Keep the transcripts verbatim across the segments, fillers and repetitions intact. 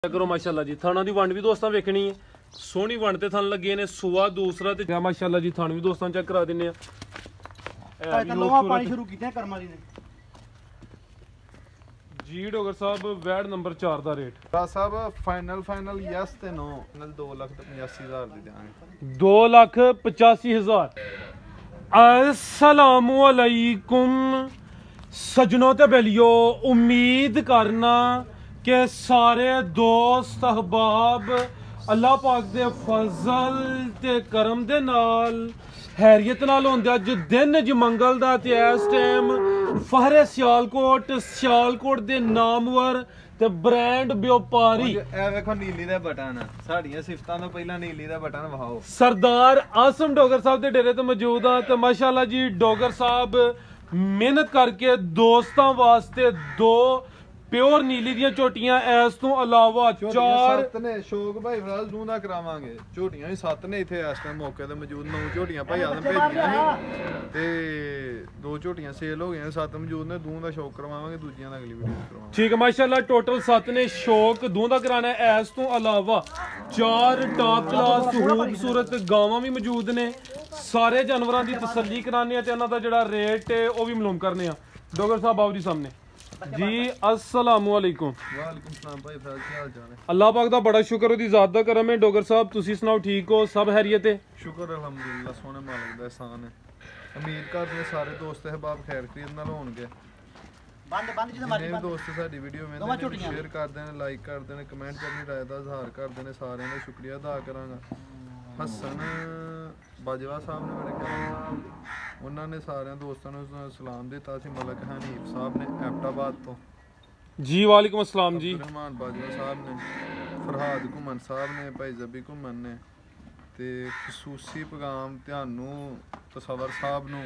करो माशाल्लाह जी थाना दी वंड भी दोस्तां वेखनी है सोहनी वंड ते थन लगे ने सुआ दूसरा ते माशाल्लाह जी थान भी दोस्तां चेक करा दिन्ने आ नवा पानी शुरू कीते कर्मा जी ने जी डोगर साहब वैड नंबर चार दा रेट साहब फाइनल फाइनल यस ते नो दो लाख ते पचासी हजार दी देंगे दो लाख पचासी हजार अस्सलामु अलैकुम सजनों ते बेलियो उम्मीद करना कि सारे दोस्त अहबाब अल्लाह पाक दे फजल ते करम दे नाल हैरियत नाल होंदे अज दिन ज मंगल दा ते इस टाइम फहरे सियालकोट सियालकोट दे नामवर ते ब्रांड व्यापारी ए वेखो नीली दे बटन साडीआं सिफतां तो पहला नीली दा बटन वहाओ सरदार आसम डोगर साहब दे डेरे ते मौजूद हां ते माशाल्लाह जी डोगर साहब मेहनत करके दोस्तां वास्ते दो प्योर नीली ਦੀਆਂ ਝੋਟੀਆਂ ਇਸ ਤੋਂ ਇਲਾਵਾ ਚਾਰ ਸੱਤ ਨੇ ਸ਼ੌਕ ਭਾਈ ਫਰਾਜ਼ ਨੂੰ ਦਾ ਕਰਾਵਾਂਗੇ ਝੋਟੀਆਂ ਵੀ ਸੱਤ ਨੇ ਇੱਥੇ ਇਸ ਟਾਈਮ ਮੌਕੇ ਤੇ ਮੌਜੂਦ ਨੌ ਝੋਟੀਆਂ ਭਾਈ ਆਦਮ ਭੇਜੀਆਂ ਸੀ ਤੇ ਦੋ ਝੋਟੀਆਂ ਸੇਲ ਹੋ ਗਈਆਂ ਸੱਤ ਮੌਜੂਦ ਨੇ ਦੂੰ ਦਾ ਸ਼ੌਕ ਕਰਵਾਵਾਂਗੇ ਦੂਜੀਆਂ ਦਾ ਅਗਲੀ ਵੀਡੀਓ ਕਰਵਾਵਾਂਗੇ ਠੀਕ ਹੈ ਮਾਸ਼ਾਅੱਲਾ ਟੋਟਲ ਸੱਤ ਨੇ ਸ਼ੌਕ ਦੂੰ ਦਾ ਕਰਾਣਾ ਹੈ ਇਸ ਤੋਂ ਇਲਾਵਾ ਚਾਰ ਟਾਪ ਕਲਾਸ ਖੂਬਸੂਰਤ ਗਾਵਾਂ ਵੀ ਮੌਜੂਦ ਨੇ ਸਾਰੇ ਜਾਨਵਰਾਂ ਦੀ ਤਸੱਲੀ ਕਰਾਣੇ ਆ ਤੇ ਇਹਨਾਂ ਦਾ ਜਿਹੜਾ ਰੇਟ ਹੈ ਉਹ ਵੀ ਮਾਲੂਮ ਕਰਨੇ ਆ ਡੋਗਰ ਸਾਹਿਬ ਆਓ ਜੀ ਸਾਹਮਣੇ जी अस्सलामु अलैकुम वालेकुम सलाम भाई फराज क्या हाल चाल है अल्लाह पाक दा बड़ा शुक्र ओदी ज़ात दा करम है डोगर साहब तुसी सुनाओ ठीक हो सब खैरियत है शुक्र अल्हम्दुलिल्लाह सोने मालिक दा एहसान है उम्मीद करते हैं सारे दोस्त अहबाब खैर खरीद नाल होणगे बंद बंद जिदा मारी बंद दोस्त साडी वीडियो में शेयर करदे ने लाइक करदे ने कमेंट करनी राय दा इजहार करदे ने सारेयां दा शुक्रिया अदा करांगा हसन बाजवा साहब ने मेरे ख्याल उन्होंने सारे दोस्तों ने सलाम दिता सी मलक हनीफ साहब ने एबटाबाद तो जी वालेकुम अस्सलाम जी रहमान बाजवा साहब ने फरहाद घुमन साहब ने भाई जबी घुमन ने ते खसूसी पैगाम ध्यानू तसवर साहब नू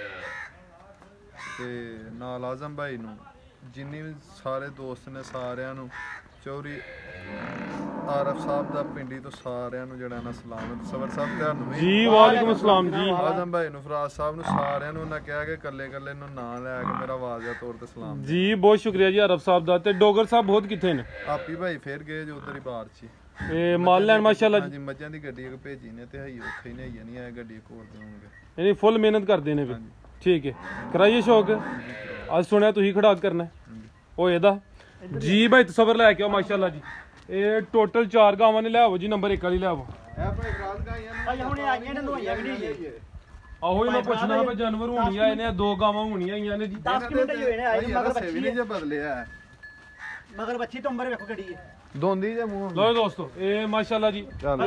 ते नाल आजम भाई नू जिन्नी भी सारे दोस्त ने सारियां नू चौरी आरफ साहब दा पिंडी तो सारियां नू जेड़ा ना सलाम है तसवर साहब ध्यानू जी वालेकुम अस्सलाम जी आजम भाई नू फराज साहब नू सारियां नू ना कहा कि कल्ले कल्ले नू ना लै के मेरा वाजिया तौर ते सलाम जी बहुत शुक्रिया जी आरफ साहब दा ते डोगर साहब बहुत किथे ने आपी भाई फिर गए जो उधर ही बाहर ची ए माल लैन माशाल्लाह जी मज्जां दी गड्डी एक भेजी ने ते हई उत्थे ही नहीं नहीं आए गड्डी कोल देवांगे यानी फुल मेहनत करदे ने फिर ठीक है कराइए शौक आज सुनिया तुही खड़ा करना ओ एदा जी भाई तसवर लै के आओ माशाल्लाह जी ਇਹ ਟੋਟਲ ਚਾਰ ਗਾਵਾਂ ਨੇ ਲੈ ਆਵੋ ਜੀ ਨੰਬਰ ਇੱਕ ਵਾਲੀ ਲੈ ਆਵੋ ਇਹ ਭਾਈ ਫਰਾਜ਼ ਗਾਈਆਂ ਨੇ ਭਾਈ ਹੁਣੇ ਆਈਆਂ ਨੇ ਨੋਈਆਂ ਵੀ ਨਹੀਂ ਆਹੋ ਹੀ ਮੈਂ ਪੁੱਛਣਾ ਵੀ ਜਾਨਵਰ ਹੋਣੀਆਂ ਇਹਨੇ ਦੋ ਗਾਵਾਂ ਹੋਣੀਆਂ ਆਈਆਂ ਨੇ ਜੀ ਦਸ ਮਿੰਟ ਹੀ ਹੋਏ ਨੇ ਆਈ ਮਗਰ ਬੱਚੀ ਨੇ ਜੇ ਬਦਲਿਆ ਮਗਰ ਬੱਚੀ ਤੋਂ ਅੰਬਰ ਵੇਖੋ ਕਿਹੜੀ ਹੈ ਦੋਂਦੀ ਜੇ ਮੂੰਹ ਲਓ ਦੋਸਤੋ ਇਹ ਮਾਸ਼ਾਅੱਲਾ ਜੀ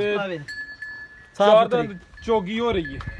ਸਾਫ ਦੰਦ ਚੋਗੀ ਹੋ ਰਹੀ ਹੈ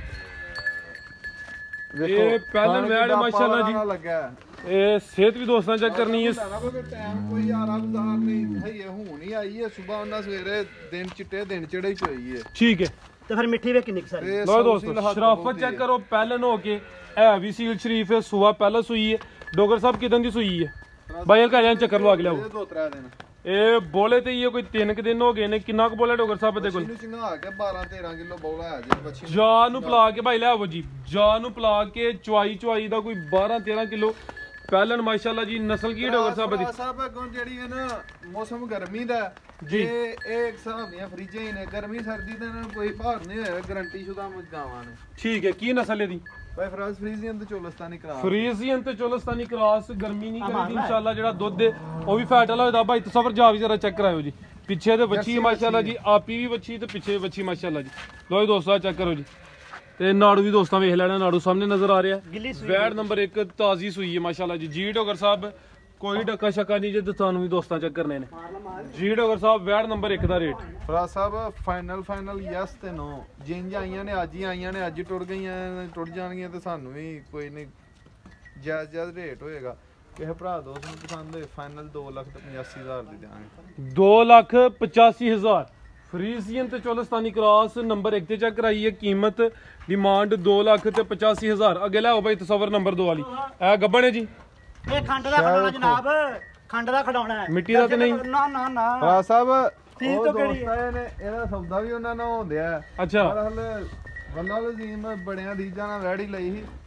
ਇਹ ਪਹਿਲਨ ਵੈੜ ਮਾਸ਼ਾਅੱਲਾ ਜੀ ਲੱਗਾ ਇਹ ਸਿਹਤ ਵੀ ਦੋਸਤਾਂ ਚੈੱਕ ਕਰਨੀ ਹੈ ਟਾਈਮ ਕੋਈ ਆਰਾਮ ਜ਼ਾਹਰ ਨਹੀਂ ਹੈ ਇਹ ਹੁਣ ਹੀ ਆਈ ਹੈ ਸਵੇਰ ਉਹਨਾਂ ਸਵੇਰੇ ਦਿਨ ਚਿੱਟੇ ਦਿਨ ਚੜ੍ਹੀ ਚ ਹੋਈ ਹੈ ਠੀਕ ਹੈ ਤੇ ਫਿਰ ਮਿੱਠੀ ਵੇ ਕਿੰਨੀ ਸਾਰੀ ਲਓ ਦੋਸਤੋ ਸ਼ਰਾਫਤ ਚੈੱਕ ਕਰੋ ਪਹਿਲਨ ਹੋ ਕੇ ਇਹ ਵੀ ਸੀਲ ਸ਼ਰੀਫ ਹੈ ਸੁਆ ਪਹਿਲਾਂ ਸੂਈ ਹੈ ਡੋਗਰ ਸਾਹਿਬ ਕਿਦਾਂ ਦੀ ਸੂਈ ਹੈ ਬਾਈ ਘਰ ਜਾਂ ਚੱਕਰ ਲਵਾ ਕੇ ਲਿਆਓ ਦੋ ਤਰਾ ਦਿਨ ਇਹ ਬੋਲੇ ਤੇ ਇਹ ਕੋਈ ਤਿੰਨ ਕ ਦਿਨ ਹੋ ਗਏ ਨੇ ਕਿੰਨਾ ਕੁ ਬੋਲੇ ਡੋਗਰ ਸਾਹਿਬ ਦੇ ਕੋਲ ਇਹਨੂੰ ਚੰਗਾ ਕੇ ਬਾਰਾਂ ਤੇਰਾਂ ਕਿਲੋ ਬੋਲਾ ਹੈ ਜੀ ਬੱਚੀ ਜਾ ਨੂੰ ਪਲਾ ਕੇ ਭਾਈ ਲੈ ਆਵੋ ਜੀ ਜਾ ਨੂੰ ਪਲਾ ਕੇ ਚੁਆਈ ਚੁਆਈ ਦਾ ਕੋਈ ਬਾਰਾਂ ਤੇਰਾਂ ਕਿਲੋ ਪਹਿਲਨ ਮਾਸ਼ਾਅੱਲਾ ਜੀ ਨਸਲ ਕੀ ਡੋਗਰ ਸਾਹਿਬ ਦੀ ਸਾਹਿਬ ਅੱਗੋਂ ਜਿਹੜੀ ਹੈ ਨਾ ਮੌਸਮ ਗਰਮੀ ਦਾ ਜੀ ਇਹ ਇਹ ਇੱਕ ਹਿਸਾਬ ਦੀਆਂ ਫਰਿੱਜਾਂ ਹੀ ਨੇ ਗਰਮੀ ਸਰਦੀ ਦਾ ਕੋਈ ਭਾਰ ਨਹੀਂ ਹੋਇਆ ਗਾਰੰਟੀ ਸ਼ੁਦਾ ਗਾਵਾਂ ਨੇ ਠੀਕ ਹੈ ਕੀ ਨਸਲ ਇਹਦੀ ਭਾਈ ਫਰਾਜ਼ ਫਰੀਜ਼ੀਅਨ ਤੇ ਚੋਲਸਤਾਨੀ ਕਰਾਸ ਫਰੀਜ਼ੀਅਨ ਤੇ ਚੋਲਸਤਾਨੀ ਕਰਾਸ ਗਰਮੀ ਨਹੀਂ ਕਰਦੀ ਇਨਸ਼ਾਅੱਲਾ ਜਿਹੜਾ ਦੁੱਧ ਹੈ ਉਹ ਵੀ ਫੈਟ ਵਾਲਾ ਹੋਦਾ ਭਾਈ ਤਸਵਰ ਜਾ ਵੀ ਜਰਾ ਚੈੱਕ ਕਰਾਇਓ ਜੀ ਪਿੱਛੇ ਤੇ ਬੱਚੀ ਮਾਸ਼ਾਅੱਲਾ ਜੀ ਆਪੀ ਵੀ ਬੱਚੀ ਤੇ ਪਿੱਛੇ ਬੱਚੀ ਮਾਸ਼ਾਅੱਲਾ ਜੀ ਲੋ ਜੀ ਦੋਸਤੋ ਚੈੱਕ ਕਰੋ ਜੀ ਤੇ ਨਾੜੂ ਵੀ ਦੋਸਤਾਂ ਵੇਖ ਲੈਣਾ ਨਾੜੂ ਸਾਹਮਣੇ ਨਜ਼ਰ ਆ ਰਿਹਾ ਵੈੜ ਨੰਬਰ ਇੱਕ ਤਾਜ਼ੀ ਸੂਈ ਹੈ ਮਾਸ਼ਾਅੱਲਾ ਜੀ ਜੀ ਡੋਗਰ ਸਾਹਿਬ ਕੋਈ ਡੱਕਾ ਸ਼ੱਕਾ ਨਹੀਂ ਜੇ ਤੁਹਾਨੂੰ ਵੀ ਦੋਸਤਾਂ ਚੈੱਕ ਕਰਨੇ ਨੇ ਜੀ ਡੋਗਰ ਸਾਹਿਬ ਵੈੜ ਨੰਬਰ ਇੱਕ ਦਾ ਰੇਟ ਫਰਾਜ਼ ਸਾਹਿਬ ਫਾਈਨਲ ਫਾਈਨਲ ਯਸ ਤੇ ਨੋ ਜਿੰਜ ਆਈਆਂ ਨੇ ਅੱਜ ਹੀ ਆਈਆਂ ਨੇ ਅੱਜ ਹੀ ਟੁੱਟ ਗਈਆਂ ਟੁੱਟ ਜਾਣਗੀਆਂ ਤੇ ਸਾਨੂੰ ਵੀ ਕੋਈ ਨਹੀਂ ਜਾਇਜ਼ ਜਾਇਜ਼ ਰੇਟ ਹੋਏਗਾ ਕਿਸੇ ਭਰਾ ਦੋਸਤ ਨੂੰ ਪਸੰਦ ਹੋਏ ਫਾਈਨਲ ਦੋ ਲੱਖ ਤੇ ਪਚਾਸੀ ਹਜ਼ਾਰ ਦੀ ਦੇਵਾਂਗੇ ਦੋ ਲੱਖ ਪਚਾਸੀ ਹਜ਼ਾਰ ਫਰੀਜ਼ੀਅਨ ਤੇ ਚੋਲਸਤਾਨੀ ਕ੍ਰਾਸ ਨੰਬਰ ਇੱਕ ਤੇ ਚੈੱਕ ਕਰਾਈ ਹੈ ਕੀਮਤ ਡਿਮਾਂਡ ਦੋ ਲੱਖ ਤੇ ਪਚਾਸੀ ਹਜ਼ਾਰ ਅੱਗੇ ਲੈ ਆਓ ਬਾਈ ਤਸਵਰ ਨੰਬਰ ਦੋ ਵਾਲੀ ਇਹ ਗੱਬਣ ਹੈ ਜੀ ਇਹ ਖੰਡ ਦਾ ਖਡਾਉਣਾ ਜਨਾਬ ਖੰਡ ਦਾ ਖਡਾਉਣਾ ਹੈ ਮਿੱਟੀ ਦਾ ਤੇ ਨਹੀਂ ਨਾ ਨਾ ਨਾ ਫਰਾਜ਼ ਸਾਹਿਬ ਫੀਸ ਤੋਂ ਕਿਹੜੀ ਨੇ ਇਹਦਾ ਸੌਦਾ ਵੀ ਉਹਨਾਂ ਨਾਲ ਹੁੰਦਿਆ ਅੱਛਾ ਪਰ ਹਲੇ ਵੱਲਾ ਲਜ਼ੀਮ ਬੜਿਆਂ ਰੀਜਾਂ ਨਾਲ ਵੈੜੀ ਲਈ ਸੀ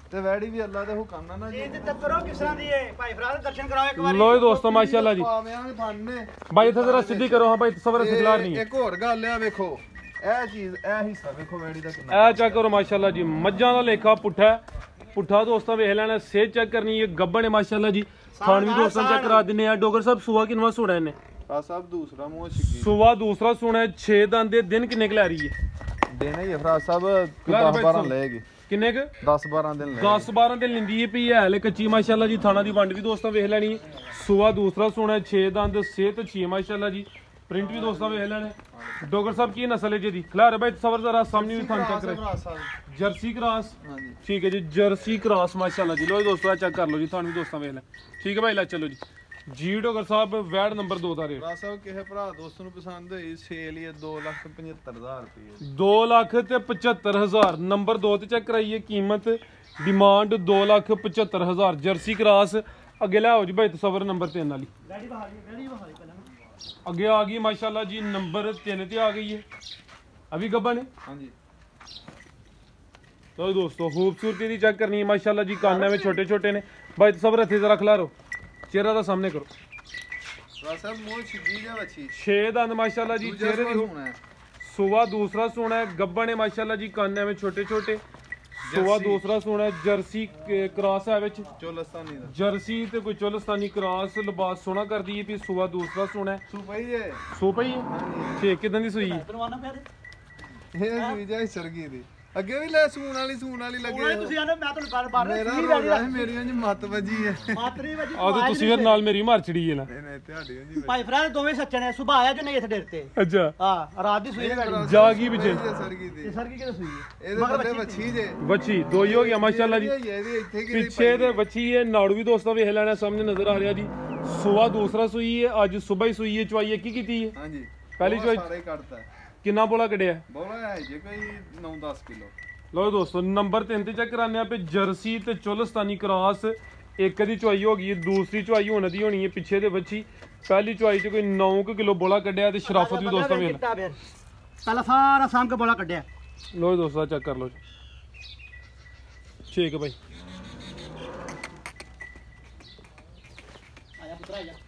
ਤੇ ਵੈੜੀ ਵੀ ਅੱਲਾ ਦੇ ਹੁਕਮ ਨਾਲ ਨਾ ਜੀ ਇਹ ਤੇ ਤੱਕਰੋ ਕਿਸ ਤਰ੍ਹਾਂ ਦੀ ਹੈ ਭਾਈ ਫਰਾਦ ਦਰਸ਼ਨ ਕਰਾਓ ਇੱਕ ਵਾਰੀ ਲੋ ਜੀ ਦੋਸਤੋ ਮਾਸ਼ਾਅੱਲਾ ਜੀ ਪਾਵਿਆਂ ਥਾਨੇ ਬਾਈ ਇੱਥੇ ਜ਼ਰਾ ਸਿੱਧੀ ਕਰੋ ਹਾਂ ਬਾਈ ਸਬਰ ਖਿਲਾਰ ਨਹੀਂ ਹੈ। ਇੱਕ ਹੋਰ ਗੱਲ ਆ ਵੇਖੋ ਇਹ ਚੀਜ਼ ਇਹ ਹਿੱਸਾ ਵੇਖੋ ਵੈੜੀ ਦਾ ਕਿੰਨਾ ਇਹ ਚੈੱਕ ਕਰੋ ਮਾਸ਼ਾਅੱਲਾ ਜੀ ਮੱਝਾਂ ਦਾ ਲੇਖਾ ਪੁੱਠਾ ਹੈ। ਪੁੱਠਾ ਦੋਸਤਾਂ ਵੇਖ ਲੈਣਾ ਸੇਜ ਚੈੱਕ ਕਰਨੀ ਹੈ ਗੱਬਣ ਹੈ ਮਾਸ਼ਾਅੱਲਾ ਜੀ ਖਾਣ ਵੀ ਦੋਸਤਾਂ ਚੈੱਕ ਕਰਾ ਦਿੰਨੇ ਆ। ਡੋਗਰ ਸਾਹਿਬ ਸੂਆ ਕਿੰਨਵਾ ਸੋਣਾ ਇਹਨੇ ਆ ਸਭ ਦੂਸਰਾ ਮੂੰਹ ਛਿੱਕੀ ਸੂਆ ਦੂਸਰਾ ਸੋਣਾ ਛੇ ਦੰਦ ਦੇ ਦਿਨ ਕਿੰਨੇ ਕੁ ਲੈ ਰਹੀ ਹੈ ਦੇਣਾ ਹੀ ਫਰਾ ਸਾਹਿਬ ਦਸ ਬਾਰਾਂ ਲਏਗੀ ਕਿੰਨੇ ਕੁ ਦਸ ਬਾਰਾਂ ਦਿਨ ਲੈ ਦਸ ਬਾਰਾਂ ਦਿਨ ਲਿੰਦੀ ਹੈ ਪਈ ਹੈ ਹਲੇ ਕੱਚੀ ਮਾਸ਼ਾਅੱਲਾ ਜੀ ਥਾਣਾ ਦੀ ਵੰਡ ਵੀ ਦੋਸਤਾਂ ਵੇਖ ਲੈਣੀ ਸੂਆ ਦੂਸਰਾ ਸੋਣਾ ਛੇ ਦੰਦ ਸਿਹਤ ਛੇ ਮਾਸ਼ਾਅੱਲਾ ਜੀ ਪ੍ਰਿੰਟ ਵੀ ਦੋਸਤਾਂ ਵੇਖ ਲੈਣੇ। ਡੋਗਰ ਸਾਹਿਬ ਕੀ ਨਸਲ ਹੈ ਜੀ ਦੀ ਖਿਲਾਰ ਬਾਈ ਸਬਰ ਜ਼ਰਾ ਸਾਹਮਣੇ ਵੀ ਥਾਂ ਚੈੱਕ ਕਰੇ ਜਰਸੀ ਕ੍ਰਾਸ ਹਾਂਜੀ ਠੀਕ ਹੈ ਜੀ ਜਰਸੀ ਕ੍ਰਾਸ ਮਾਸ਼ਾਅੱਲਾ ਜੀ ਲੋ ਦੋਸਤੋ ਚੈੱਕ ਕਰ ਲਓ ਜੀ ਤੁਹਾਨੂੰ ਵੀ ਦੋਸਤਾਂ ਵੇਖ ਲੈ ਠੀਕ ਹੈ ਭਾਈ ਲੈ ਚਲੋ ਜੀ ਜੀ ਡੋਗਰ ਸਾਹਿਬ ਵੈਡ ਨੰਬਰ ਦੋ ਦਾ ਰੇਟ ਫਰਾ ਸਾਹਿਬ ਕਿਸੇ ਭਰਾ ਦੋਸਤ ਨੂੰ ਪਸੰਦ ਹੋਈ ਸੇਲ ਹੀ ਦੋ ਲੱਖ ਪਝੱਤਰ ਹਜ਼ਾਰ ਰੁਪਏ ਦੋ ਲੱਖ ਤੇ ਪਝੱਤਰ ਹਜ਼ਾਰ ਨੰਬਰ ਦੋ ਤੇ ਚੈੱਕ ਕਰਾਈਏ ਕੀਮਤ ਡਿਮਾਂਡ ਦੋ ਲੱਖ ਪਝੱਤਰ ਹਜ਼ਾਰ ਜਰਸੀ ਕ੍ਰਾਸ ਅੱਗੇ ਲੈ ਆਓ ਜੀ ਭਾਈ ਤਸਵਰ ਨੰਬਰ ਤਿੰਨ ਵਾਲੀ ਰੈਡੀ ਬਹਾਲੀ ਰੈਡੀ ਬਹਾਲੀ ਪਹਿਲਾਂ ਅੱਗੇ ਆ ਗਈ ਮਾਸ਼ਾਅੱਲਾ ਜੀ ਨੰਬਰ ਤਿੰਨ ਤੇ ਆ ਗਈ ਹੈ ਅਭੀ ਗੱਬਾ ਨੇ ਹਾਂਜੀ तो दोस्तों खूबसूरती दी चेक करनी है माशाल्लाह जी कान में छोटे छोटे ने भाई तस्वर हथे जरा खिलारो चेहरा दा सामने करो ਫਰਾ ਸਾਹਿਬ ਮੂੰਹ ਛਿੱਕੀ ਜਾਂ ਵੱਛੀ छे दंद माशाल्लाह जी चेहरे दी ਹੋਣਾ ਹੈ सुवा दूसरा सोना है गब्बन है माशाल्लाह जी कान में छोटे छोटे सुवा दूसरा सोना है जर्सी क्रॉस है विच ਚੋਲਸਤਾਨੀ ਦਾ जर्सी ते कोई चोलस्तानी क्रॉस लिबास सोना कर दी है भी सुवा दूसरा सोना है ਸੁਪਈ ਜੇ सो पई है ठीक किदां दी सुई है ਤਨਵਾਨਾ ਪਿਆ ਦੇ ਇਹ ਸੂਈ ਜਾਂ ਸਰਗੀ ਦੀ ਅੱਗੇ ਵੀ ਲੈ ਸੂਣ ਵਾਲੀ ਸੂਣ ਵਾਲੀ ਲੱਗੇ ਉਹ ਤੁਸੀਂ ਆਨੇ ਮੈਂ ਤੁਹਾਨੂੰ ਬਾਰ ਬਾਰ ਮੇਰਾ ਸਹੀ ਰੋਗਾ ਹੈ ਮੇਰੀਆਂ ਜੀ ਮੱਤ ਵੱਜੀ ਹੈ ਮਾਤਰੀ ਵਜੀ आ तो तुसी फिर नाल मेरी मार छड़ी है ना ਨਹੀਂ ਨਹੀਂ ਤੁਹਾਡੀ ਜੀ ਭਾਈ ਫਰਾਦ ਦੋਵੇਂ ਸੱਚੇ ਨੇ ਸੁਬਾਹ ਆਇਆ ਜੋ ਨਹੀਂ ਇੱਥੇ ਡੇਰ ਤੇ अच्छा ਹਾਂ ਰਾਤ ਦੀ ਸੂਈ ਗਾੜੀ ਜਾਗੀ ਪਿੱਛੇ ਸਰਗੀ ਦੀ ਇਹ ਸਰ ਕੀ ਕਿਹਦੇ ਸੂਈ ਹੈ ਇਹਦੇ ਥੱਲੇ ਵੱਛੀ ਜੇ बच्ची दो ही हो गया माशाल्लाह जी ਇਹਦੀ ਇੱਥੇ ਕੀ ਪਿੱਛੇ ਦੇ ਬੱਚੀ ਹੈ ਨਾੜੂ ਵੀ ਦੋਸਤਾਂ ਵੇਖ ਲੈਣਾ ਸਾਹਮਣੇ ਨਜ਼ਰ ਆ ਰਿਹਾ ਜੀ ਸੁਆ ਦੂਸਰਾ ਸੂਈ ਹੈ ਅੱਜ ਸਵੇਰ ਹੀ ਸੂਈ ਹੈ ਚਵਾਈ ਕੀ ਕੀਤੀ ਹੈ ਹਾਂਜੀ ਪਹਿਲੀ ਉਹ ਚੋਈ ਸਾਰੇ ਕੱਢਤਾ ਕਿੰਨਾ ਬੋਲਾ ਕੱਢਿਆ ਬੋਲਾ ਹੈ ਜੇ ਕੋਈ ਨੌ ਦਸ ਕਿਲੋ ਲੋ ਦੋਸਤੋ ਨੰਬਰ ਤਿੰਨ ਤੇ ਚੈੱਕ ਕਰਾਨੇ ਆ ਪੇ ਜਰਸੀ ਤੇ ਚੋਲਸਤਾਨੀ ਕ੍ਰਾਸ ਇੱਕ ਦੀ ਚਵਾਈ ਹੋ ਗਈ ਹੈ ਦੂਸਰੀ ਚਵਾਈ ਹੋਣ ਦੀ ਹੋਣੀ ਹੈ ਪਿੱਛੇ ਦੇ ਬੱਚੀ ਪਹਿਲੀ ਚਵਾਈ ਚ ਕੋਈ ਨੌ ਕਿਲੋ ਬੋਲਾ ਕੱਢਿਆ ਤੇ ਸ਼ਰਾਫਤ ਵੀ ਦੋਸਤਾਂ ਵੇਖ ਕਿੱਤਾ ਫਿਰ ਪਹਿਲਾਂ ਸਾਰਾ ਸੰਗ ਬੋਲਾ ਕੱਢਿਆ ਲੋ ਦੋਸਤੋ ਚੈੱਕ ਕਰ ਲੋ ਠੀਕ ਹੈ ਭਾਈ ਆਇਆ ਪੁੱਤਰਾ ਆਇਆ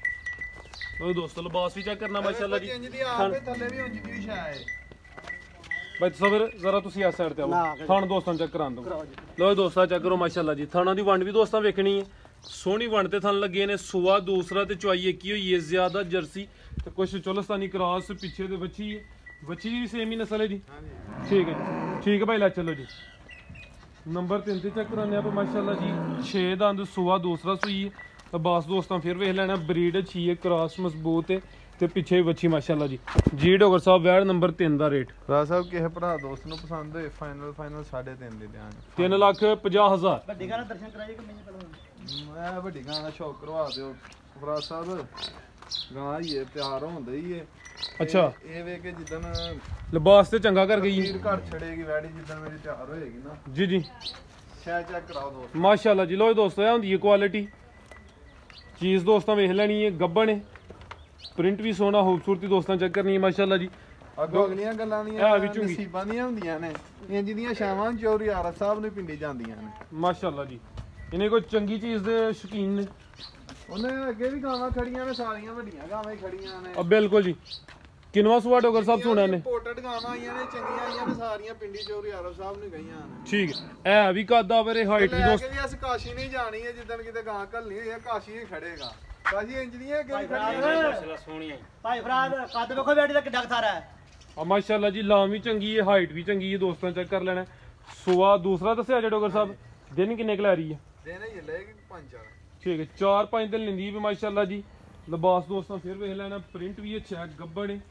ਲੋ ਦੋਸਤੋ ਲਿਬਾਸ ਵੀ ਚੈੱਕ ਕਰਨਾ ਮਾਸ਼ਾਅੱਲਾ ਜੀ ਇੰਜ ਦੀ ਆਪੇ ਥੱਲੇ ਵੀ ਉਂਝ ਦੀ ਸ਼ਾਇ ਹੈ ਭਾਈ ਸਬਰ ਜ਼ਰਾ ਤੁਸੀਂ ਇਸ ਸਾਈਡ ਤੇ ਨਾ, ਆਓ ਕਰੀ। ਥਾਣ ਦੋਸਤਾਂ ਚੈੱਕ ਕਰਾਂ ਦੋ ਕਰਾਓ ਜੀ ਲੋ ਦੋਸਤਾਂ ਚੈੱਕ ਕਰੋ ਮਾਸ਼ਾਅੱਲਾ ਜੀ ਥਾਣਾ ਦੀ ਵੰਡ ਵੀ ਦੋਸਤਾਂ ਵੇਖਣੀ ਹੈ ਸੋਹਣੀ ਵੰਡ ਤੇ ਥਣ ਲੱਗੇ ਨੇ ਸੁਆ ਦੂਸਰਾ ਤੇ ਚੁਆਈ ਇੱਕ ਹੀ ਹੋਈ ਹੈ ਜ਼ਿਆਦਾ ਜਰਸੀ ਤੇ ਕੁਛ ਚੋਲਸਤਾਨੀ ਕ੍ਰਾਸ ਪਿੱਛੇ ਦੇ ਬੱਚੀ ਹੈ ਬੱਚੀ ਦੀ ਵੀ ਸੇਮ ਹੀ ਨਸਲ ਹੈ ਜੀ ਹਾਂਜੀ ਠੀਕ ਹੈ ਜੀ ਠੀਕ ਹੈ ਭਾਈ ਲੈ ਚਲੋ ਜੀ ਨੰਬਰ ਤਿੰਨ ਤੇ ਚੈੱਕ ਕਰਾਨੇ ਆਪਾਂ ਮਾਸ਼ਾਅੱਲਾ ਜੀ ਛੇ ਦੰਦ ਸੁਆ ਦੂਸਰਾ ਸੂਈ ਹੈ ਤਾਂ ਬਾਸ ਦੋਸਤਾਂ ਫਿਰ ਵੇਖ ਲੈਣਾ ਬਰੀਡ ਅੱਛੀ ਹੈ ਕ੍ਰਾਸ ਮਜ਼ਬੂਤ ਹੈ ਤੇ ਪਿੱਛੇ ਬੱਚੀ ਮਾਸ਼ਾਅੱਲਾ ਜੀ ਜੀ ਡੋਗਰ ਸਾਹਿਬ ਵੈੜ ਨੰਬਰ ਤਿੰਨ ਦਾ ਰੇਟ ਫਰਾ ਸਾਹਿਬ ਕਿਸੇ ਭਰਾ ਦੋਸਤ ਨੂੰ ਪਸੰਦ ਹੋਏ ਫਾਈਨਲ ਫਾਈਨਲ ਸਾਢੇ ਤਿੰਨ ਦੇ ਦਿਆਂਗੇ ਤਿੰਨ ਲੱਖ ਪੰਜਾਹ ਹਜ਼ਾਰ ਵੱਡੀ ਗਾਣਾ ਦਰਸ਼ਨ ਕਰਾਈਏ ਕਿ ਮੈਨੂੰ ਪਹਿਲਾਂ ਮੈਂ ਵੱਡੀ ਗਾਂ ਦਾ ਸ਼ੌਕ ਕਰਵਾ ਦਿਓ ਫਰਾ ਸਾਹਿਬ ਗਾਂ ਹੀ ਹੈ ਤਿਆਰ ਹੁੰਦਾ ਹੀ ਹੈ ਅੱਛਾ ਇਹ ਵੇ ਕਿ ਜਿੱਦਣ ਲਿਬਾਸ ਤੇ ਚੰਗਾ ਕਰ ਗਈ ਹੈ ਵੀਰ ਘਰ ਛੜੇਗੀ ਵੈੜੀ ਜਿੱਦਣ ਮੇਰੀ ਤਿਆਰ ਹੋਏਗੀ ਨਾ ਜੀ ਜੀ ਸ਼ਾਇਦ ਚੈੱਕ ਕਰਾਓ ਦੋਸਤ ਮਾਸ਼ਾਅੱਲਾ ਜੀ ਲੋ ਦੋਸਤੋ ਇਹ ਹੁੰਦੀ ਹੈ ਕੁਆਲਿਟੀ ਚੀਜ਼ ਦੋਸਤਾਂ ਵੇਖ ਲੈਣੀ ਹੈ ਗੱਬਣ ਹੈ ਪ੍ਰਿੰਟ ਵੀ ਸੋਹਣਾ ਖੂਬਸੂਰਤੀ ਦੋਸਤਾਂ ਚੈੱਕ ਕਰਨੀ ਹੈ ਮਾਸ਼ਾਅੱਲਾ ਜੀ ਅੱਗੋਂ ਅਗਲੀਆਂ ਗੱਲਾਂ ਇਹ ਦੀਆਂ ਵੀ ਝੁੰਗੀ। ਨਸੀਬਾਂ ਦੀਆਂ ਹੁੰਦੀਆਂ ਨੇ ਇੰਜ ਦੀਆਂ ਸ਼ਾਮਾਂ ਚੋਰੀ ਆਰਤ ਸਾਹਿਬ ਨੂੰ ਪਿੰਡੀ ਜਾਂਦੀਆਂ ਨੇ ਮਾਸ਼ਾਅੱਲਾ ਜੀ ਇਹਨੇ ਕੋਈ ਚੰਗੀ ਚੀਜ਼ ਦੇ ਸ਼ੌਕੀਨ ਨੇ ਉਹਨੇ ਅੱਗੇ ਵੀ ਗਾਵਾਂ ਖੜੀਆਂ ਨੇ ਸਾਰੀਆਂ ਵੱਡੀਆਂ ਗਾਵਾਂ ਹੀ ਖੜੀਆਂ ਨੇ ਆ ਬਿਲਕੁਲ ਜੀ ਕਿਨਵਾ ਸੁਆ ਡੋਗਰ ਸਾਹਿਬ ਸੁਣਿਆ ਨੇ ਇੰਪੋਰਟਡ ਗਾਵਾਂ ਆਈਆਂ ਨੇ ਚੰਗੀਆਂ ਆਈਆਂ ਨੇ ਸਾਰੀਆਂ ਪਿੰਡੀ ਚੋਰੀ ਆਰਤ ਸਾਹਿਬ ਨੂੰ ਗਈਆਂ ਨੇ ਠੀਕ ਹੈ ਇਹ ਵੀ ਕਾਦਾ ਵਰੇ ਹਾਈਟ ਵੀ ਲੈ ਦੋਸਤ ਕੇ ਵੀ ਅਸ ਕਾਸ਼ੀ ਨਹੀਂ ਜਾਣੀ ਹੈ ਜਿੱਦਣ ਕਿਤੇ ਗਾਂ ਘੱਲਣੀ ਹੋਈ ਹੈ ਕਾਸ਼ੀ ਹੀ ਖੜੇਗਾ ਕਾਸ਼ੀ ਇੰਜ ਦੀਆਂ ਅੱਗੇ ਵੀ ਖੜੀਆਂ ਨੇ ਭਾਈ ਫਰਾਦ ਕੱਦ ਵੇਖੋ ਬੇਟੀ ਦਾ ਕਿੱਡਾ ਸਾਰਾ ਹੈ ਆ ਮਾਸ਼ਾਅੱਲਾ ਜੀ ਲਾਮ ਵੀ ਚੰਗੀ ਹੈ ਹਾਈਟ ਵੀ ਚੰਗੀ ਹੈ ਦੋਸਤਾਂ ਚੈੱਕ ਕਰ ਲੈਣਾ ਸੁਆ ਦੂਸਰਾ ਦੱਸਿਆ ਜੇ ਡੋਗਰ ਸਾਹਿਬ ਦਿਨ ਕਿੰਨੇ ਕੁ ਲੈ ਰਹੀ ਹੈ ਦੇਣੇ ਹੀ ਲੈ ਕੇ ਪੰਜ ਚਾਰ ਠੀਕ ਹੈ ਚਾਰ ਪੰਜ ਦਿਨ ਲੈਂਦੀ ਵੀ ਮਾਸ਼ਾਅੱਲਾ ਜੀ ਲਿਬਾਸ ਦੋਸਤਾਂ ਫਿਰ ਵੇਖ ਲੈਣਾ ਪ੍ਰਿੰਟ ਵੀ ਅੱਛਾ ਹੈ ਗੱਬੜ ਹੈ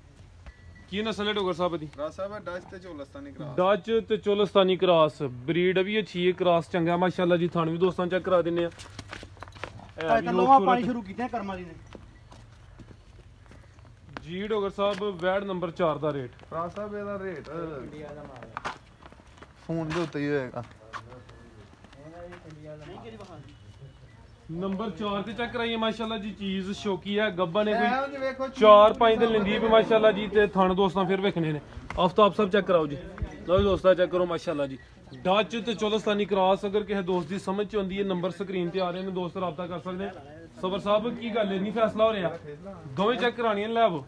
ਕੀ ਨਸਲ ਹੈ ਡੋਗਰ ਸਾਹਿਬ ਦੀ ਰਾਜ ਸਾਹਿਬ ਡਚ ਤੇ ਚੋਲਸਤਾਨੀ ਕਰਾ ਡੱਚ ਤੇ ਚੋਲਸਤਾਨੀ ਕ੍ਰਾਸ ਬਰੀਡ ਵੀ ਅੱਛੀ ਹੈ ਕ੍ਰਾਸ ਚੰਗਾ ਮਾਸ਼ਾਅੱਲਾ ਜੀ ਥਣ ਵੀ ਦੋਸਤਾਂ ਚੈੱਕ ਕਰਾ ਦਿੰਨੇ ਆ ਇਹ ਭਾਈ ਵੀ ਤਾਂ ਲੋਹਾ ਖੂਬਸੂਰਤ ਪਾਣੀ ਸ਼ੁਰੂ ਕੀਤੇ ਕਰਮਾਂ ਦੀ ਨੇ ਜੀ ਡੋਗਰ ਸਾਹਿਬ ਵੈਡ ਨੰਬਰ ਚਾਰ ਦਾ ਰੇਟ ਰਾਜ ਸਾਹਿਬ ਇਹਦਾ ਰੇਟ ਫੋਨ ਦੇ ਉੱਤੇ ਹੀ ਹੋਏਗਾ ਨਹੀਂ ਕਿਹੜੀ ਬਹਾਲ ਨੰਬਰ ਚਾਰ ਤੇ ਚੈੱਕ ਕਰਾਈਏ ਮਾਸ਼ਾਅੱਲਾ ਜੀ ਚੀਜ਼ ਸ਼ੌਕੀ ਹੈ ਗੱਬਾ ਨੇ ਕੋਈ ਇਹ ਉਂਝ ਵੇਖੋ ਚਾਰ ਪੰਜ ਦਿਨ ਲੈਂਦੀ ਵੀ ਮਾਸ਼ਾਅੱਲਾ ਜੀ ਤੇ ਥਣ ਦੋਸਤਾਂ ਫਿਰ ਵੇਖਣੇ ਨੇ ਆਫਤਾਬ ਸਭ ਚੈੱਕ ਕਰਾਓ ਜੀ ਲਓ ਜੀ ਦੋਸਤਾਂ ਚੈੱਕ ਕਰੋ ਮਾਸ਼ਾਅੱਲਾ ਜੀ ਡੱਚ ਤੇ ਚੋਲਸਤਾਨੀ ਕ੍ਰਾਸ ਅਗਰ ਕਿਸੇ ਦੋਸਤ ਦੀ ਸਮਝ ਚ ਆਉਂਦੀ ਹੈ ਨੰਬਰ ਸਕਰੀਨ ਤੇ ਆ ਰਹੇ ਨੇ ਦੋਸਤ ਰਾਬਤਾ ਕਰ ਸਕਦੇ ਨੇ। ਸਬਰ ਸਾਹਿਬ ਕੀ ਗੱਲ ਹੈ ਨਹੀਂ ਫੈਸਲਾ ਹੋ ਰਿਹਾ ਦੋਵੇਂ ਚੈੱਕ ਕਰਾਣੀਆਂ ਲੈ ਆਵੋ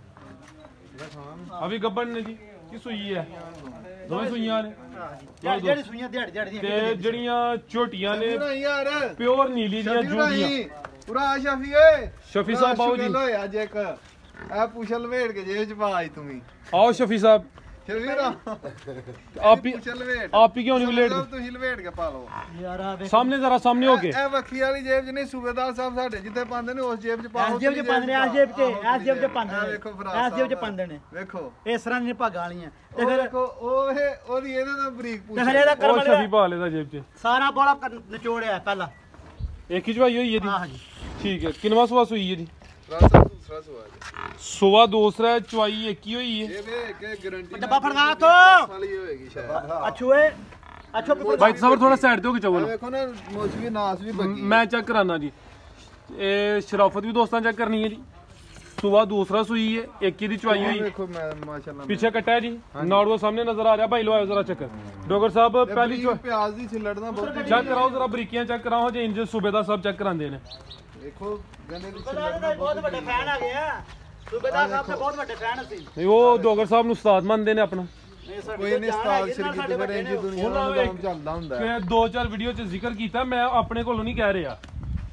ਅਭੀ ਗੱਬੜ ਨੇ ਜੀ ਕੀ ਸੂਈ ਹੈ ਦੋਵੇਂ ਸੂਈਆਂ ਨੇ ਜਿਹੜੀ ਸੂਈਆਂ ਦਿਹਾੜੀ ਦਿਹਾੜੀ ਤੇ ਜਿਹੜੀਆਂ ਝੋਟੀਆਂ ਨੇ ਯਾਰ ਪਿਓਰ ਨੀਲੀ ਦੀਆਂ ਜੂਦੀਆਂ ਪੂਰਾ ਸ਼ਫੀ ਓਏ ਸ਼ਫੀ ਸਾਹਿਬ ਆਓ ਜੀ ਓਏ ਅੱਜ ਇੱਕ ਇਹ ਪੁਛਲ ਵੇੜ ਕੇ ਜੇਬ ਚ ਪਾ ਆਈ ਤੂੰ ਵੀ ਆਓ ਸ਼ਫੀ ਸਾਹਿਬ ਸ਼ਫੀਰਾ आप ही ਪੁਛਲ ਵੇੜ आप ही क्यों नहीं लेट ਤੁਸੀਂ ਲਵੇੜ ਕੇ ਪਾ ਲਓ ਯਾਰ ਆ ਵੇਖ सामने जरा सामने हो के ਇਹ ਵੱਖੀ ਵਾਲੀ ਜੇਬ ਚ ਨਹੀਂ ਸੂਬੇਦਾਰ ਸਾਹਿਬ ਸਾਡੇ ਜਿੱਥੇ ਪਾਉਂਦੇ ਨੇ ਉਸ ਜੇਬ ਚ ਪਾਓ ਐਸ ਜੇਬ ਚ ਪਾਉਂਦੇ ਨੇ ਐਸ ਜੇਬ ਚ ਐਸ ਜੇਬ ਚ ਪਾਉਂਦੇ ਨੇ ਵੇਖੋ ਫਰਾਜ਼ ਐਸ ਜੇਬ ਚ ਪਾਉਂਦੇ ਨੇ ਵੇਖੋ ਇਸ ਤਰ੍ਹਾਂ ਦੀਆਂ ਭਾਗਾਂ ਵਾਲੀਆਂ ਤੇ ਤੇ ਫਿਰ ਵੇਖੋ ਉਹ ਇਹ ਉਹਦੀ ਇਹਦੇ ਨਾਲ ਬਰੀਕ ਪੁੱਛ ਤੇ ਫਿਰ ਇਹਦਾ ओ ਕਰਮ शफी पा लेदा जेब च ਸਾਰਾ ਬੋਲਾ ਨਿਚੋੜਿਆ ਪਹਿਲਾਂ एक ही चवाई हुई है ਹਾਂ जी ਜੀ ठीक है किनवा सुवा सुई है जी ਰਾਸਾ ਦੂਸਰਾ ਸਵਾਲ सुवा दूसरा है चवाई एक ही हुई है ਇਹ ਵੇ ਕਿ ਗਾਰੰਟੀ ਡੱਬਾ ਫੜਗਾ ਤੋ ਵਾਲੀ ਹੋਏਗੀ ਸ਼ਾਇਦ ਅਛੂਏ ਅਛੋ भाई साहब थोड़ा साइड दो के ਇਹ चवल ਵੇਖੋ ਨਾ ਮੌਸਮੀ ਨਾਸ ਵੀ ਬੱਗੀ मैं चेक कराना जी ए शराफत भी दोस्तां चेक करनी है जी सुवा दूसरा सुई है एक ही दी चवाई हुई ਵੇਖੋ ਮੈਂ ਮਾਸ਼ਾਅੱਲਾ पीछे कटा है जी नाड़ो सामने नजर आ रहा है भाई लो आयो जरा चक्कर डॉक्टर साहब पहली ਪਹਿਲੀ ਪਿਆਜ਼ ਦੀ ਛਿੱਲੜ ਦਾ ਬਹੁਤ चेक कराओ जरा बरीकियां चेक कराओ जे इंज सूबेदार साहब चेक करांदे ने ਵੇਖੋ ਗੰਨੇ ਦੀ ਸੁਬੇਦਾਰ ਦੇ ਬਹੁਤ ਵੱਡੇ ਫੈਨ ਆ ਗਏ ਆ ਸੁਬੇਦਾਰ ਸਾਹਿਬ ਦੇ ਬਹੁਤ ਵੱਡੇ ਫੈਨ ਸੀ नहीं वो डॉक्टर साहब नु उस्ताद मानदे ने अपना ਕੋਈ ਨਹੀਂ ਸਤਾਲ ਸ਼ਰੀਕ ਤੇ ਫਿਰ ਇੰਜ ਦੁਨੀਆ ਦਾ ਨਾਮ ਚੱਲਦਾ ਹੁੰਦਾ ਕਿ ਦੋ ਚਾਰ ਵੀਡੀਓ ਚ ਜ਼ਿਕਰ ਕੀਤਾ ਮੈਂ ਆਪਣੇ ਕੋਲੋਂ ਨਹੀਂ ਕਹਿ ਰਿਹਾ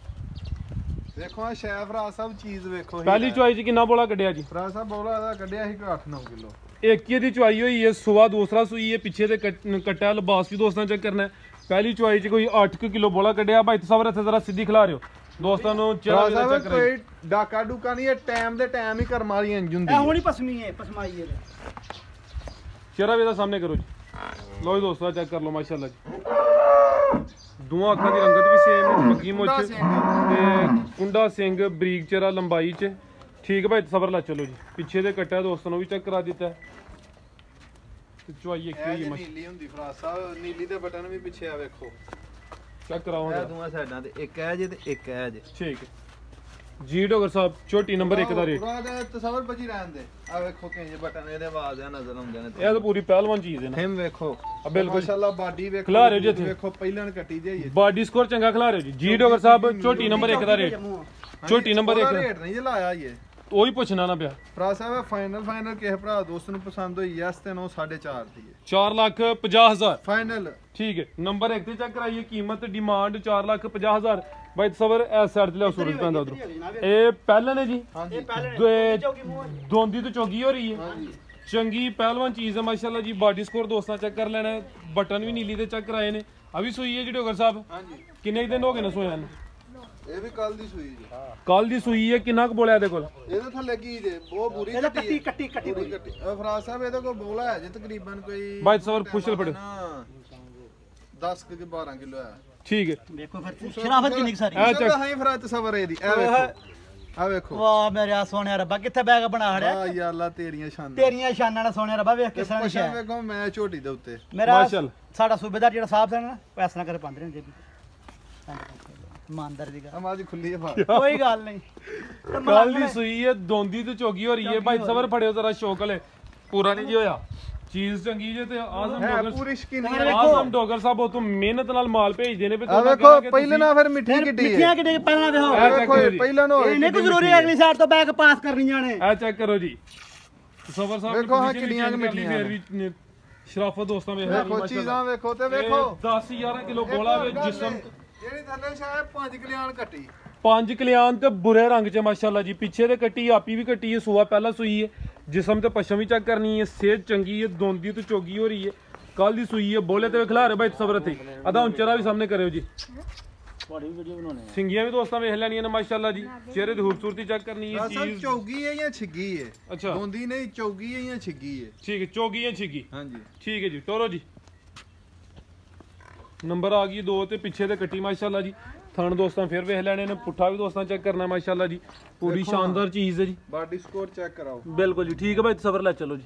ਵੇਖੋ ਆ ਸ਼ੈਫ ਰਾਜ ਸਾਹਿਬ ਚੀਜ਼ ਵੇਖੋ ਪਹਿਲੀ ਚੁਆਈ ਚ ਕਿੰਨਾ ਬੋਲਾ ਕੱਢਿਆ ਜੀ ਰਾਜ ਸਾਹਿਬ ਬੋਲਾ ਇਹਦਾ ਕੱਢਿਆ ਸੀ ਅੱਠ ਨੌ ਕਿਲੋ ਇੱਕ ਹੀ ਦੀ ਚੁਆਈ ਹੋਈ ਹੈ ਸੁਵਾ ਦੂਸਰਾ ਸੂਈ ਹੈ ਪਿੱਛੇ ਤੇ ਕੱਟ- ਕੱਟਿਆ ਲਿਬਾਸ ਵੀ ਦੋਸਤਾਂ ਚੈੱਕ ਕਰਨਾ ਹੈ। ਪਹਿਲੀ ਚੁਆਈ ਚ ਕੋਈ ਅੱਠ ਕਿਲੋ ਬੋਲਾ ਕੱਢਿਆ ਭਾਈ ਸਾਹਿਬ ਇੱਥੇ ਜ਼ਰਾ ਸਿੱਧੀ ਖਿਲਾ ਰਿਓ ਦੋਸਤਾਂ ਨੂੰ ਚਿਹਰਾ ਰਾਜ ਵੀ ਸਾਹਿਬ ਚੈੱਕ ਕਰਾਈ ਕੋਈ ਡਾਕਾ ਡੂਕਾ ਨਹੀਂ ਇਹ ਟਾਈਮ ਦੇ ਟਾਈਮ ਹੀ ਕਰਮ ਵਾਲੀ ਇੰਜ ਹੁੰਦੀ ਇਹ ਹੁਣੀ ਪਸਮੀ ਹੈ ਪਸਮਾਈ ਹੈ ਚਿਹਰਾ ਵੀ ਇਹਦਾ ਸਾਹਮਣੇ ਕਰੋ ਜੀ ਲੋ ਜੀ ਦੋਸਤੋ ਚੈੱਕ ਕਰ ਲਓ ਮਾਸ਼ਾਅੱਲਾ ਜੀ ਦੋਵਾਂ ਅੱਖਾਂ ਦੀ ਰੰਗਤ ਵੀ ਸੇਮ ਹੈ ਪੱਕੀ ਮੁੱਛ ਤੇ ਕੁੰਡਾ ਸਿੰਘ ਬਰੀਕ ਚਿਹਰਾ ਲੰਬਾਈ ਚ ਠੀਕ ਭਾਈ ਸਬਰ ਲਾ ਚਲੋ ਜੀ ਪਿੱਛੇ ਦੇ ਕੱਟਿਆ ਦੋਸਤਾਂ ਨੂੰ ਵੀ ਚੈੱਕ ਕਰਾ ਦਿੱਤਾ ਤੇ ਚੁਆਈ ਇੱਕ ਹੀ ਇਹ ਮਸ਼ ਨੀਲੀ ਹੁੰਦੀ ਫਰਾਜ ਸਾਹਿਬ ਨੀਲੀ ਦੇ ਬਟਨ ਵੀ ਪਿੱਛੇ ਆ ਵੇਖੋ ਚੈੱਕ ਕਰਾਓ ਇਹ ਜਰਾ ਦੋਵਾਂ ਸਾਈਡਾਂ ਤੇ ਇੱਕ ਹੈ ਜੇ ਤੇ ਇੱਕ ਹੈ ਜੇ ਠੀਕ ਹੈ ਜੀ ਡਾਕਟਰ ਸਾਹਿਬ ਛੋਟੀ ਨੰਬਰ ਇੱਕ ਦਾ ਰੇਟ ਪੂਰਾ ਦਾ ਤਸਵਰ ਬਚੀ ਰਹਿਣ ਦੇ ਆ ਵੇਖੋ ਕਿੰਨੇ ਬਟਨ ਇਹਦੇ ਆਵਾਜ਼ ਆ ਨਜ਼ਰ ਆਉਂਦੇ ਨੇ ਇਹ ਤਾਂ ਪੂਰੀ ਪਹਿਲਵਾਨ ਚੀਜ਼ ਹੈ ਨਾ ਹਿਮ ਵੇਖੋ ਆ ਬਿਲਕੁਲ ਮਾਸ਼ਾਅੱਲਾ ਬਾਡੀ ਵੇਖੋ ਖਿਲਾ ਰਹੇ ਹੋ ਜੀ ਇੱਥੇ। ਵੇਖੋ ਪਹਿਲਾਂ ਨੇ ਕੱਟੀ ਜਾਈਏ ਬਾਡੀ ਸਕੋਰ ਚੰਗਾ ਖਿਲਾ ਰਹੇ ਹੋ ਜੀ ਜੀ ਡਾਕਟਰ ਸਾਹਿਬ ਛੋਟੀ ਨੰਬਰ ਇੱਕ ਦਾ ਰੇਟ ਛੋਟੀ ਨੰਬਰ ਇੱਕ ਦਾ ਰੇਟ ਨਹੀਂ ਜੇ ਲਾਇਆ ਇਹ ਉਹੀ ਪੁੱਛਣਾ ਨਾ ਪਿਆ ਭਰਾ ਸਾਹਿਬ ਫਾਈਨਲ ਫਾਈਨਲ ਕਿਸੇ ਭਰਾ ਦੋਸਤ ਨੂੰ ਪਸੰਦ ਹੋਈ ਐਸ ਤੇ ਨੌ ਸਾਢੇ ਚਾਰ ਦੀ ਹੈ ਚਾਰ ਲੱਖ ਪੰਜਾਹ ਹਜ਼ਾਰ ਫਾਈਨਲ ਠੀਕ ਹੈ ਨੰਬਰ ਇੱਕ ਤੇ ਚੈੱਕ ਕਰਾਈਏ ਕੀਮਤ ਡਿਮਾਂਡ ਚਾਰ ਲੱਖ ਪੰਜਾਹ ਹਜ਼ਾਰ ਬਾਈ ਸਬਰ ਐਸ ਸਾਈਡ ਤੇ ਲਿਆ ਸੂਰਜ ਪੈਂਦਾ ਉਧਰ ਇਹ ਪਹਿਲਾਂ ਨੇ ਜੀ ਹਾਂਜੀ ਦੋਂਦੀ ਤੋਂ ਚੌਗੀ ਹੋ ਰਹੀ ਹੈ ਚੰਗੀ ਪਹਿਲਵਾਨ ਚੀਜ਼ ਹੈ ਮਾਸ਼ਾਅੱਲਾ ਜੀ ਬਾਡੀ ਸਕੋਰ ਦੋਸਤਾਂ ਚੈੱਕ ਕਰ ਲੈਣਾ ਬਟਨ ਵੀ ਨੀਲੀ ਤੇ ਚੈੱਕ ਕਰਾਏ ਨੇ ਆ ਵੀ ਸੂਈ ਹੈ ਜੀ ਡਾਕਟਰ ਸਾਹਿਬ ਹਾਂਜੀ ਕਿੰਨੇ ਕੁ ਦਿਨ ਹੋ ਗਏ ਨੇ ਸੋਇਆ ਨੂੰ ਇਹ ਵੀ ਕੱਲ ਦੀ ਸੂਈ ਜੀ ਕੱਲ ਦੀ ਸੂਈ ਹੈ ਕਿੰਨਾ ਕੁ ਬੋਲਿਆ ਇਹਦੇ ਕੋਲ ਇਹਦੇ ਥੱਲੇ ਕੀ ਜੇ ਬਹੁਤ ਬੁਰੀ ਇਹਦਾ ਕੱਟੀ ਕੱਟੀ ਕੱਟੀ ਕੱਟੀ ਕੱਟੀ ਫਰਾਜ ਸਾਹਿਬ ਇਹਦੇ ਕੋਲ ਬੋਲਾ ਹੈ ਜੇ ਤਕਰੀਬਨ ਕੋਈ ਬਾਈ ਸਬਰ ਪੁੱਛਲ ਪੜੋ ਦਸ ਕਿ ਬਾਰਾਂ ਕਿਲੋ ਹੈ ਠੀਕ ਹੈ ਵੇਖੋ ਫਿਰ ਸ਼ਰਾਫਤ ਕਿੰਨੀ ਕੁ ਸਾਰੀ ਇਹ ਚੱਕ ਹਾਂ ਫਰਾਜ ਤਸਵਰ ਇਹਦੀ ਇਹ ਵੇਖੋ ਆ ਵੇਖੋ ਵਾਹ ਮੇਰੇ ਸੋਹਣਿਆ ਰੱਬਾ ਕਿੱਥੇ ਬੈਗ ਬਣਾ ਹੜਿਆ ਵਾਹ ਯਾ ਅੱਲਾ ਤੇਰੀਆਂ ਸ਼ਾਨਾਂ ਤੇਰੀਆਂ ਸ਼ਾਨਾਂ ਨਾਲ ਸੋਹਣਿਆ ਰੱਬਾ ਵੇਖ ਕਿਸ ਤਰ੍ਹਾਂ ਦੀ ਪੁੱਛਾਂ ਸ਼ੈ ਵੇਖੋ ਮੈਂ ਝੋਟੀ ਦੇ ਉੱਤੇ ਮੇਰਾ ਮਾਸ਼ਾਅੱਲਾ। ਸਾਡਾ ਸੂਬੇਦਾਰ ਜਿਹੜਾ ਸਾਹਿਬ ਸੀ ਨਾ ਪੈਸਾ ਨਾ ਕਰੇ ਪਾਉਂਦੇ ਨੇ ਜੇਬੀ ਇਮਾਨਦਾਰ ਦੀ ਗੱਲ ਆਵਾਜ਼ ਖੁੱਲੀ ਹੈ ਬਾਹਰ ਕੋਈ ਗੱਲ ਨਹੀਂ ਕੱਲ ਦੀ ਸੂਈ ਹੈ ਦੋਂਦੀ ਤੋਂ ਚੌਗੀ ਹੋ ਰਹੀ ਹੈ ਭਾਈ ਸਬਰ ਫੜਿਓ ਜ਼ਰਾ ਸ਼ੌਕ ਹਲੇ ਪੂਰਾ ਨਹੀਂ ਜੀ ਹੋਇਆ ਚੀਜ਼ ਚੰਗੀ ਜੇ ਤੇ ਆਜ਼ਮ ਹੈ ਡੋਗਰ ਪੂਰੀ ਸ਼ਕੀਨੀ ਆਜ਼ਮ ਡੋਗਰ ਸਾਹਿਬ ਉਹ ਤੋਂ ਮਿਹਨਤ ਨਾਲ ਮਾਲ ਭੇਜਦੇ ਨੇ ਵੀ ਆ ਤੁਹਾਨੂੰ ਵੇਖੋ ਪਹਿਲੇ ਨਾ ਫਿਰ ਮਿੱਠੀ ਕਿੱਡੀ ਹੈ ਮਿੱਠੀਆਂ ਕਿੱਡੇ ਪਹਿਲਾਂ ਵੇਖੋ ਇਹ check ਵੇਖੋ ਕਰੋ ਜੀ। ਪਹਿਲਾਂ ਨਾ ਹੋਏ ਇਹ ਨਹੀਂ ਕੋਈ ਜ਼ਰੂਰੀ ਅਗਲੀ ਸਾਈਡ ਤੋਂ ਬੈਗ ਪਾਸ ਕਰਨੀਆਂ ਨੇ ਇਹ ਚੈੱਕ ਕਰੋ ਜੀ ਸਬਰ ਸਾਹਿਬ ਵੇਖੋ ਹਾਂ ਕਿੰਨੀਆਂ ਕੁ ਮਿੱਠੀਆਂ ਫੇਰ ਵੀ ਨੇ- ਸ਼ਰਾਫਤ ਦੋਸਤਾਂ ਵੇਖ ਵੇਖੋ ਚੀਜ਼ਾਂ ਵੇਖੋ ਤੇ ਵੇਖੋ ਦਸ ਗਿਆਰਾਂ ਕਿਲੋ ਗੋਲਾ ਵੇ ਜਿਸਮ ਜਿਹੜੀ ਥੱਲੇ ਸ਼ਾਇਦ ਪੰਜ ਕਲਿਆਣ ਕੱਟੀ ਪੰਜ ਕਲਿਆਣ ਤੇ ਬੁਰੇ ਰੰਗ ਚ ਮਾਸ਼ਾਅੱਲਾ ਜੀ ਪਿੱਛੇ ਤੇ ਕੱਟੀ ਆਪੀ ਵੀ ਕੱਟੀ ਹੈ ਸੂਆ ਪਹਿਲਾਂ ਸੂਈ ਹੈ ਜਿਸਮ ਤੇ ਪਸ਼ਮ ਵੀ ਚੈੱਕ ਕਰਨੀ ਹੈ ਸਿਹਤ ਚੰਗੀ ਹੈ ਦੋਂਦੀ ਤੋਂ ਚੋਗੀ ਹੋ ਰਹੀ ਹੈ ਕੱਲ ਦੀ ਸੂਈ ਹੈ ਬੋਲੇ ਤੇ ਖਿਲਾ ਰਹੇ ਬਾਈ ਸਬਰ ਤੇ ਅਦਾ ਉਂਚਰਾ ਵੀ ਸਾਹਮਣੇ ਕਰਿਓ ਜੀ ਤੁਹਾਡੀ ਵੀਡੀਓ ਬਣਾਉਣੀ ਸਿੰਗੀਆਂ ਵੀ ਦੋਸਤਾਂ ਵੇਖ ਲੈਣੀਆਂ ਨੇ ਮਾਸ਼ਾਅੱਲਾ ਜੀ ਚਿਹਰੇ ਦੀ ਖੂਬਸੂਰਤੀ ਚੈੱਕ ਕਰਨੀ ਹੈ ਅਸਲ ਚੀਜ਼ ਚੌਗੀ ਹੈ ਜਾਂ ਛਿੱਗੀ ਹੈ ਅੱਛਾ ਦੋਂਦੀ ਨਹੀਂ ਚੌਗੀ ਹੈ ਜਾਂ ਛਿੱਗੀ ਹੈ ਠੀਕ ਹੈ ਚੋਗੀ ਹੈ ਛਿੱਗੀ ਹਾਂਜੀ ਠੀਕ ਹੈ ਜੀ ਟੋਰੋ ਜੀ ਨੰਬਰ ਆ ਗਈ ਦੋ ਤੇ ਪਿੱਛੇ ਤੇ ਕੱਟੀ ਮਾਸ਼ਾਅੱਲਾ ਜੀ ਥਣ ਦੋਸਤਾਂ ਫਿਰ ਵੇਖ ਲੈਣੇ ਨੇ ਪੁੱਠਾ ਵੀ ਦੋਸਤਾਂ ਚੈੱਕ ਕਰਨਾ ਮਾਸ਼ਾਅੱਲਾ ਜੀ ਪੂਰੀ ਸ਼ਾਨਦਾਰ ਚੀਜ਼ ਹੈ ਜੀ ਬਾਡੀ ਸਕੋਰ ਚੈੱਕ ਕਰਾਓ ਬਿਲਕੁਲ ਜੀ ਠੀਕ ਹੈ ਭਾਈ ਸਬਰ ਲੈ ਚਲੋ ਜੀ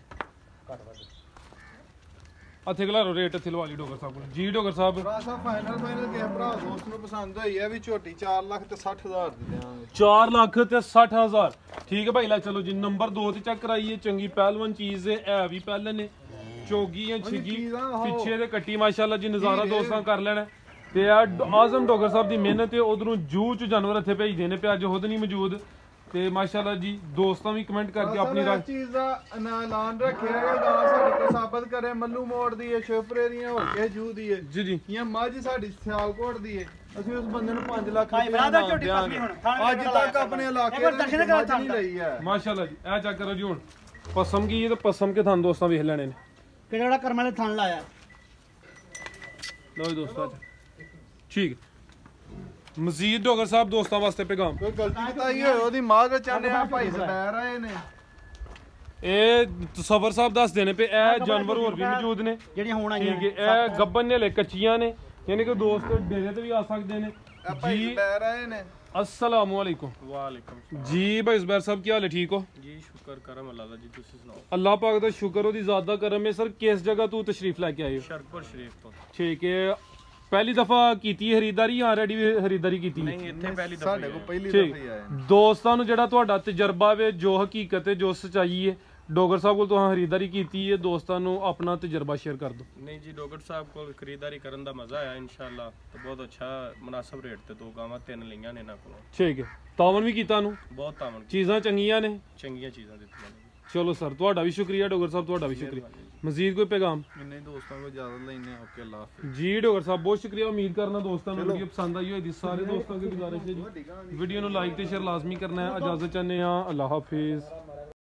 ਇੱਥੇ ਖਿਲਾਰੋ ਰੇਟ ਇੱਥੇ ਲਵਾ ਲਈ ਡੋਗਰ ਸਾਹਿਬ ਕੋਲ ਜੀ ਡੋਗਰ ਸਾਹਿਬ ਭਰਾ ਸਾਹਿਬ ਫਾਈਨਲ ਫਾਈਨਲ ਕਿਸੇ ਭਰਾ ਦੋਸਤ ਨੂੰ ਪਸੰਦ ਹੋਈ ਹੈ ਵੀ ਝੋਟੀ ਚਾਰ ਲੱਖ ਤੇ ਸੱਠ ਹਜ਼ਾਰ ਦੀ ਦੇਵਾਂਗੇ ਚਾਰ ਲੱਖ ਤੇ ਸੱਠ ਹਜ਼ਾਰ ਠੀਕ ਹੈ ਭਾਈ ਲੈ ਚਲੋ ਜੀ ਨੰਬਰ ਦੋ ਤੇ ਚੈੱਕ ਕਰਾਈਏ ਚੰਗੀ ਪਹਿਲਵਾਨ ਚੀਜ਼ ਹੈ ਇਹ ਵੀ ਪਹਿਲੇ ਨੇ ਚੋਗੀ ਛਿੱਗੀ ਚੀਜ਼ਾਂ ਉਹ- ਪਿੱਛੇ ਦੇ ਕੱਟੀ ਮਾਸ਼ਾਅੱਲਾ ਜੀ ਨਜ਼ਾਰਾ ਦੋਸਤਾਂ ਕਰ ਲੈਣਾ ਤੇ ਆ ਆਜ਼ਮ ਡੋਗਰ ਸਾਹਿਬ ਦੀ ਮਿਹਨਤ ਹੈ ਉਧਰੋਂ ਜੂ ਚ ਜਾਨਵਰ ਇੱਥੇ ਭੇਜਦੇ ਨੇ ਪਿਆ ਅੱਜ ਖੁਦ ਨਹੀਂ ਮੌਜੂਦ ਤੇ ਮਾਸ਼ਾਅੱਲਾ ਜੀ ਦੋਸਤਾਂ ਵੀ ਕਮੈਂਟ ਕਰਕੇ ਆਪਣੀ ਇਸ ਰਾਏ ਚੀਜ਼ ਦਾ ਐਲਾਨ ਰੱਖਿਆ ਹੈ ਗਾਂ ਸਾਡੀ ਕੋ ਸਾਬਤ ਕਰੇ ਮੱਲੂ ਮੋੜ ਦੀ ਹੈ ਸ਼ਿਵਪੁਰੇ ਦੀਆਂ ਹੋਰ ਕਿਸੇ ਜੂ ਦੀ ਹੈ ਜੀ ਜੀ ਜਾਂ ਮੱਝ ਸਾਡੀ ਸਿਆਲਕੋਟ ਦੀ ਹੈ ਅਸੀਂ ਉਸ ਬੰਦੇ ਨੂੰ ਪੰਜ ਲੱਖ ਭਾਈ ਰੁਪਏ ਬਰਾਦਰ ਇਨਾਮ ਝੋਟੀ ਦਿਆਂਗੇ। ਪਸਮੀ ਹੁਣ, ਥਾਣ ਅੱਜ ਵੇਖਣ ਤੱਕ ਆਪਣੇ ਇਲਾਕੇ ਇੱਕ ਵਾਰ ਦੇ ਦਰਸ਼ਨ ਵਿੱਚ ਕਰਾ ਮੱਝ ਨਹੀਂ ਥਾਣ ਲਈ ਹੈ ਮਾਸ਼ਾਅੱਲਾ ਜੀ ਇਹ ਚੈੱਕ ਕਰੋ ਜੀ ਹੁਣ ਪਸਮ ਕੀ ਹੈ ਤੇ ਪਸਮ ਕੇ ਤੁਹਾਨੂੰ ਦੋਸਤਾਂ ਵੇਖ ਲੈਣੇ ਨੇ ਕਿਹੜਾ ਕਿਹੜਾ ਕਰਮ ਵਾਲੇ ਥਣ ਲਾਇਆ ਲਓ ਜੀ ਦੋਸਤਾਂ ਠੀਕ ਮਜ਼ੀਦ ਡੋਗਰ ਸਾਹਿਬ ਦੋਸਤਾਂ ਵਾਸਤੇ ਪੈਗਾਮ ਕੋਈ ਗਲਤੀ ਤਾਂ ਹੀ ਹੋਈ ਉਹਦੀ ਮਾਂ ਦੇ ਚਾਹਨੇ ਆ ਭਾਈ ਸਬੈਰ ਆਏ ਨੇ ਇਹ ਤਸਵਰ ਸਾਹਿਬ ਦੱਸਦੇ ਨੇ ਪਏ ਇਹ ਜਾਨਵਰ ਹੋਰ ਵੀ ਮੌਜੂਦ ਨੇ ਜਿਹੜੀਆਂ ਹੁਣ ਆਈਆਂ ਠੀਕ ਹੈ ਇਹ ਗੱਬਨ ਨੇ ਲੈ ਕੱਚੀਆਂ ਨੇ ਯਾਨੀ ਕਿ ਦੋਸਤ ਡੇਰੇ ਤੇ ਵੀ ਆ ਸਕਦੇ ਨੇ ਆ ਭਾਈ ਜੀ ਸਬੈਰ ਆਏ ਨੇ अस्सलाम वालेकुम वालेकुम जी भाई जुबैर साहब क्या हाल है ठीक हो जी शुक्र करम अल्लाह दा जी तुसी सुनाओ अल्लाह पाक दा शुक्र ओदी ज़ात दा करम है सर किस जगह तू तशरीफ लेके आए हो शरपुर शरीफ तो ठीक है पहली दफा कीती है खरीदारी या ऑलरेडी भी खरीदारी कीती है नहीं इत्थे पहली दफा ਸਾਡੇ ਕੋਲ ਪਹਿਲੀ ठीक ਦਫਾ ਹੀ ਆਏ ਨੇ ਦੋਸਤਾਂ ਨੂੰ ਜਿਹੜਾ ਤੁਹਾਡਾ ਤਜਰਬਾ ਵੇ ਜੋ ਹਕੀਕਤ ਹੈ ਜੋ ਸਚਾਈ ਹੈ ਡੋਗਰ ਸਾਹਿਬ ਕੋਲ ਤੁਸੀਂ ਖਰੀਦਾਰੀ ਕੀਤੀ ਹੈ ਦੋਸਤਾਂ ਨੂੰ ਆਪਣਾ ਤਜਰਬਾ ਸ਼ੇਅਰ ਕਰ ਦਿਓ नहीं जी डॉक्टर साहब को खरीदारी करन दा मजा आया इंशाल्लाह तो बहुत अच्छा मुनासिब रेट ते दो गावां तीन लईਆਂ ਨੇ ਇਹਨਾਂ ਕੋਲੋਂ ਠੀਕ ਹੈ ਤਾਵਨ ਵੀ ਕੀਤਾ ਨੂੰ ਬਹੁਤ ਤਾਵਨ ਚੀਜ਼ਾਂ ਚੰਗੀਆਂ ਨੇ ਚੰਗੀਆਂ ਚੀਜ਼ਾਂ ਦਿੱਤੀਆਂ ਨੇ ਚਲੋ ਸਰ ਤੁਹਾਡਾ ਵੀ ਸ਼ੁਕਰੀਆ ਡੋਗਰ ਸਾਹਿਬ ਤੁਹਾਡਾ ਵੀ ਸ਼ੁਕਰੀਆ ਮਜ਼ੀਦ ਕੋਈ ਪੈਗਾਮ ਇੰਨੇ ਦੋਸਤਾਂ ਕੋਲ ਇਜਾਜ਼ਤ ਲੈਣੇ ਓਕੇ ਅੱਲਾਹ ਹਾਫਿਜ਼ जी डॉक्टर साहब बहुत शुक्रिया उम्मीद करना दोस्तों को वीडियो पसंद आई होगी सारे दोस्तों की गुजारिश है जी वीडियो ਨੂੰ ਲਾਈਕ ਤੇ ਸ਼ੇਅਰ ਲਾਜ਼ਮੀ ਕਰਨਾ ਹੈ ਇਜਾਜ਼ਤ ਚਾਹੁੰਦੇ ਹਾਂ ਅੱਲਾਹ ਹਾਫਿਜ਼।